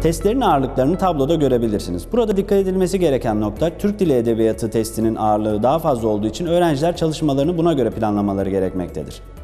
Testlerin ağırlıklarını tabloda görebilirsiniz. Burada dikkat edilmesi gereken nokta, Türk Dili Edebiyatı testinin ağırlığı daha fazla olduğu için öğrenciler çalışmalarını buna göre planlamaları gerekmektedir.